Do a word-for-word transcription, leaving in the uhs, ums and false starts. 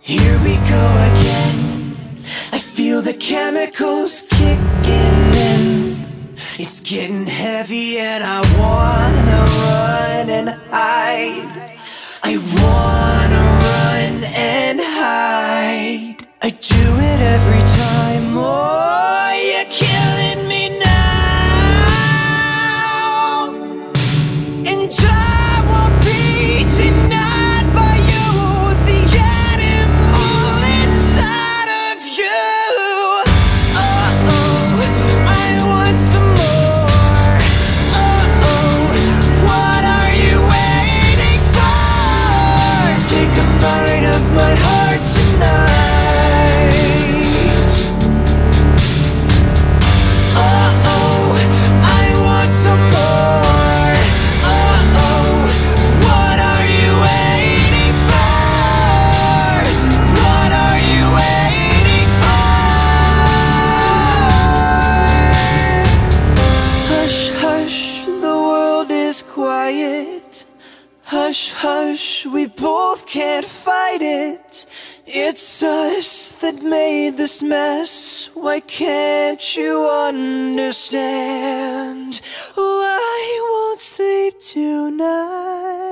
Here we go again. I feel the chemicals kicking in. It's getting heavy and I wanna run and hide. I wanna run and hide. I do it every time. Oh, you're killing me now. And I won't be denied by you, the animal inside of you. Uh-oh, I want some more. Uh-oh, what are you waiting for? Take a bite of my heart tonight. Uh-oh, I want some more. Uh-oh, what are you waiting for? What are you waiting for? Hush, hush, the world is quiet. Hush, hush, we both can't fight it. It's us that made this mess. Why can't you understand? Oh, I won't sleep tonight.